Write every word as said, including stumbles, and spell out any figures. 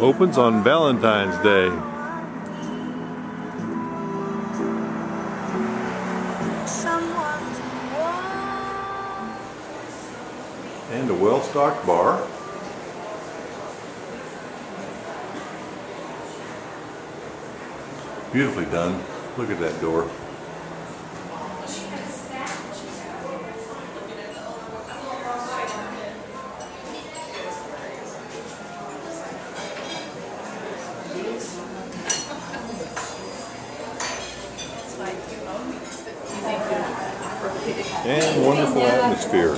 Opens on Valentine's Day. And a well-stocked bar. Beautifully done. Look at that door. And wonderful atmosphere.